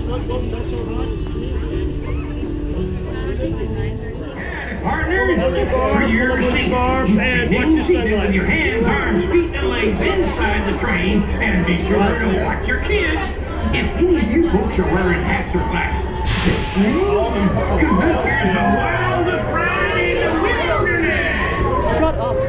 Partners, for your safety, remain seated with your hands, arms, feet, and legs inside the train, and be sure to watch your kids. If any of you folks are wearing hats or glasses, because this here's the wildest ride in the wilderness. Shut up.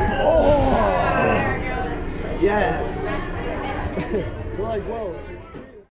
Yes. We're like, whoa.